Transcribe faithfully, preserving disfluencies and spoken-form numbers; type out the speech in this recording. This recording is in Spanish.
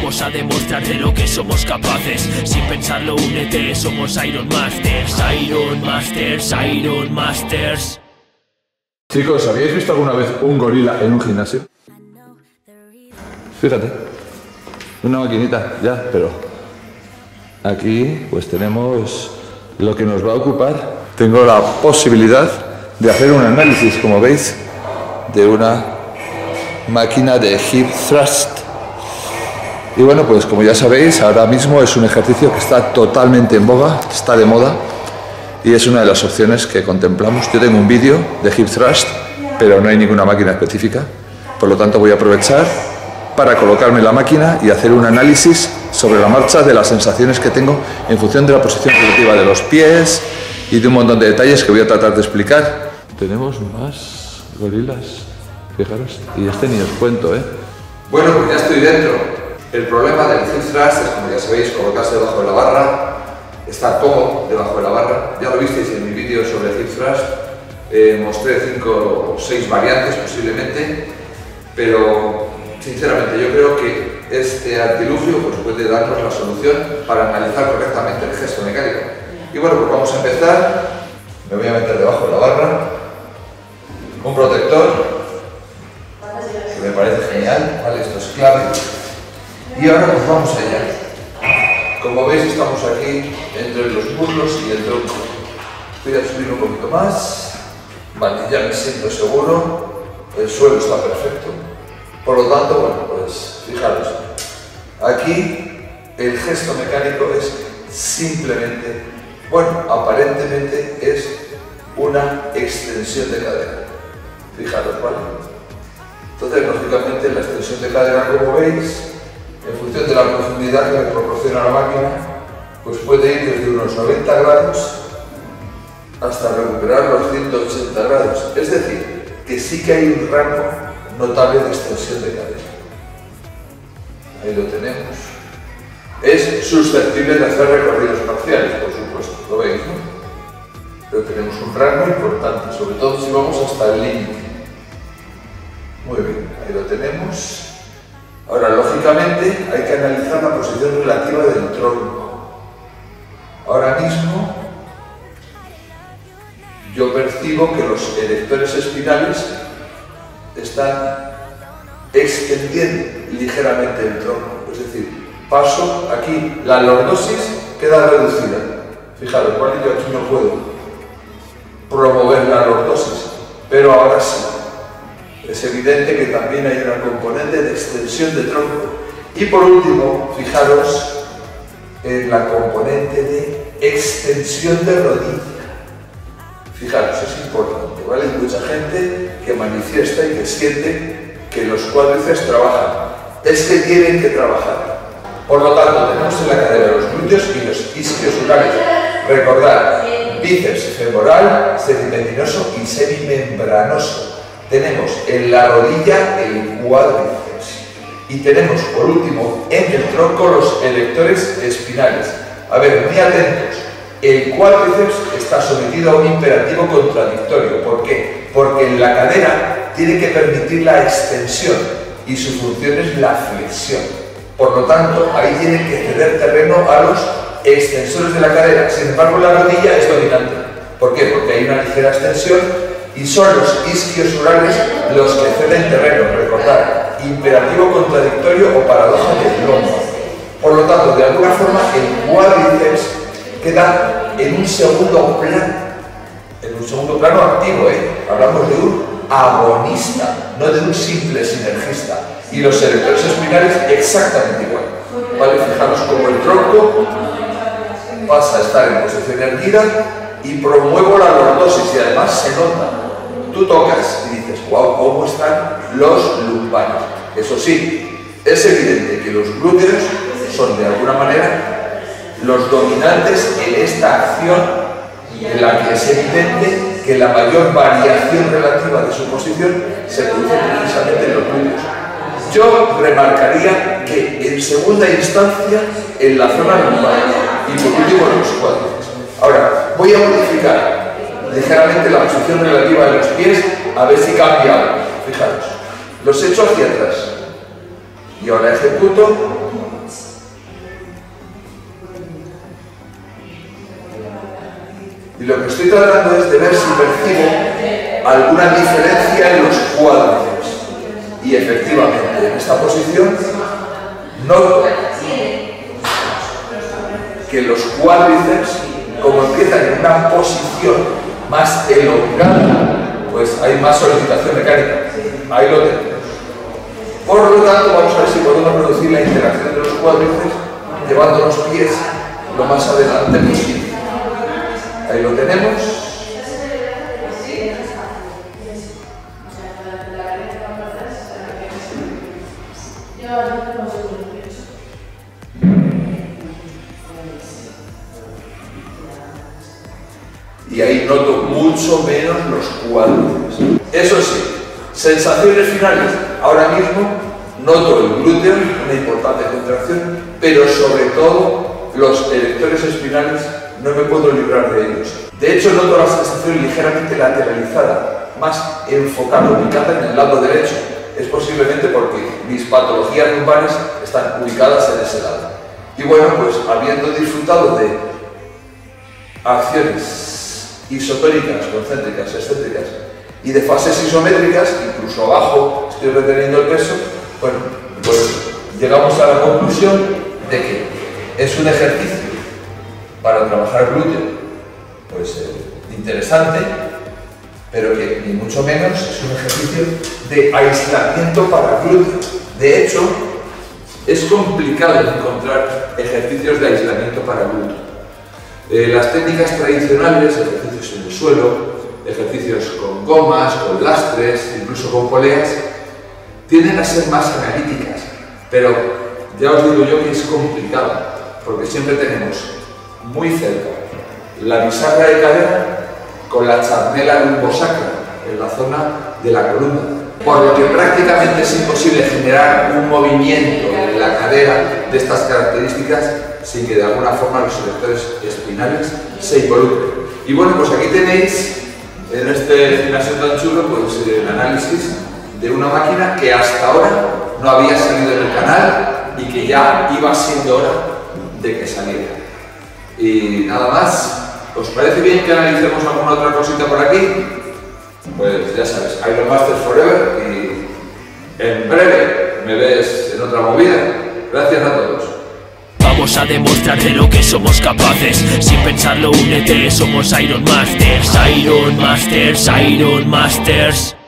vamos a demostrar de lo que somos capaces. Sin pensarlo, únete, somos Iron Masters. Iron Masters, Iron Masters. Chicos, ¿habíais visto alguna vez un gorila en un gimnasio? Fíjate, una maquinita, ya, pero aquí pues tenemos lo que nos va a ocupar. Tengo la posibilidad de hacer un análisis, como veis, de una máquina de hip thrust. Y bueno, pues como ya sabéis, ahora mismo es un ejercicio que está totalmente en boga, está de moda y es una de las opciones que contemplamos. Yo tengo un vídeo de hip thrust, pero no hay ninguna máquina específica, por lo tanto voy a aprovechar para colocarme la máquina y hacer un análisis sobre la marcha de las sensaciones que tengo en función de la posición relativa de los pies y de un montón de detalles que voy a tratar de explicar. Tenemos más gorilas, fijaros, y este ni os cuento, ¿eh? Bueno, pues ya estoy dentro. El problema del hip thrust es, como ya sabéis, colocarse debajo de la barra, estar cómodo debajo de la barra. Ya lo visteis en mi vídeo sobre el hip thrust, eh, mostré cinco o seis variantes posiblemente, pero sinceramente yo creo que este artilugio pues, puede darnos la solución para analizar correctamente el gesto mecánico. Y bueno, pues vamos a empezar. Me voy a meter debajo de la barra, un protector, que me parece genial, ¿vale? Esto es clave. Y ahora pues vamos allá. Como veis estamos aquí entre los muslos y el tronco. Voy a subir un poquito más. Vale, ya me siento seguro. El suelo está perfecto. Por lo tanto, bueno, pues fijaros. Aquí el gesto mecánico es simplemente, bueno, aparentemente es una extensión de cadera. Fijaros, ¿vale? Entonces, lógicamente, la extensión de cadera, como veis, en función de la profundidad que me proporciona la máquina, pues puede ir desde unos noventa grados hasta recuperar los ciento ochenta grados. Es decir, que sí que hay un rango notable de extensión de cadera. Ahí lo tenemos. Es susceptible de hacer recorridos parciales, por supuesto, lo veis, ¿no? Pero tenemos un rango importante, sobre todo si vamos hasta el límite. Muy bien, ahí lo tenemos. Ahora, lógicamente, hay que analizar la posición relativa del tronco. Ahora mismo, yo percibo que los erectores espinales están extendiendo ligeramente el tronco. Es decir, paso aquí, la lordosis queda reducida. Fijaros, ¿cuál? Yo aquí no puedo promover la lordosis, pero ahora sí. Es evidente que también hay una componente de extensión de tronco. Y por último, fijaros en la componente de extensión de rodilla. Fijaros, es importante, ¿vale? Hay mucha gente que manifiesta y que siente que los cuádriceps trabajan. Es que tienen que trabajar. Por lo tanto, tenemos en la cadera los glúteos y los isquiosurales. Recordad, bíceps femoral, semimembranoso y semimembranoso. Tenemos en la rodilla el cuádriceps y tenemos por último en el tronco los erectores espinales. A ver, muy atentos, el cuádriceps está sometido a un imperativo contradictorio. ¿Por qué? Porque en la cadera tiene que permitir la extensión y su función es la flexión. Por lo tanto, ahí tiene que ceder terreno a los extensores de la cadera. Sin embargo, la rodilla es dominante. ¿Por qué? Porque hay una ligera extensión y son los isquiosurales los que ceden terreno. Recordad, imperativo contradictorio o paradoja del lomo. Por lo tanto, de alguna forma, el cuádriceps queda en un segundo plano, en un segundo plano activo, ¿eh? Hablamos de un agonista, no de un simple sinergista. Y los erectores espinales exactamente igual. ¿Vale? Fijaros como el tronco pasa a estar en posición erguida y promuevo la lordosis y además se nota. Tú tocas y dices, wow, ¿cómo están los lumbares? Eso sí, es evidente que los glúteos son de alguna manera los dominantes en esta acción en la que es evidente que la mayor variación relativa de su posición se produce precisamente en los glúteos. Yo remarcaría que en segunda instancia en la zona lumbar y por último en los cuádriceps. Ahora, voy a modificar ligeramente la posición relativa de los pies a ver si cambia algo. Fijaros, los echo hacia atrás y ahora ejecuto Y lo que estoy tratando es de ver si percibo alguna diferencia en los cuádriceps. Y efectivamente, en esta posición, noto que los cuádriceps, como empiezan en una posición más elongada, pues hay más solicitación mecánica. Ahí lo tenemos. Por lo tanto, vamos a ver si podemos reducir la interacción de los cuádriceps llevando los pies lo más adelante posible. Ahí lo tenemos. Y ahí noto mucho menos los cuádriceps. Eso sí, sensaciones finales. Ahora mismo noto el glúteo, una importante contracción, pero sobre todo los erectores espinales no me puedo librar de ellos. De hecho, noto la sensación ligeramente lateralizada, más enfocada, ubicada en el lado derecho. Es posiblemente porque mis patologías lumbares están ubicadas en ese lado. Y bueno, pues habiendo disfrutado de acciones isotónicas, concéntricas, excéntricas y de fases isométricas, incluso abajo estoy reteniendo el peso, bueno, pues llegamos a la conclusión de que es un ejercicio para trabajar glúteo, pues eh, interesante, pero que ni mucho menos es un ejercicio de aislamiento para glúteo. De hecho, es complicado encontrar ejercicios de aislamiento para glúteo. Eh, las técnicas tradicionales, ejercicios en el suelo, ejercicios con gomas, con lastres, incluso con poleas, tienden a ser más analíticas, pero ya os digo yo que es complicado, porque siempre tenemos muy cerca la bisagra de cadera con la charnela lumbosacra en la zona de la columna, por lo que prácticamente es imposible generar un movimiento de la cadera de estas características sin que de alguna forma los erectores espinales se involucren. Y bueno, pues aquí tenéis en este gimnasio tan chulo pues el análisis de una máquina que hasta ahora no había salido en el canal y que ya iba siendo hora de que saliera. Y nada más, ¿os parece bien que analicemos alguna otra cosita por aquí? Pues ya sabes, Iron Masters Forever y en breve me ves en otra movida. Gracias a todos. Vamos a demostrar de lo que somos capaces. Sin pensarlo, únete, somos Iron Masters. Iron Masters, Iron Masters.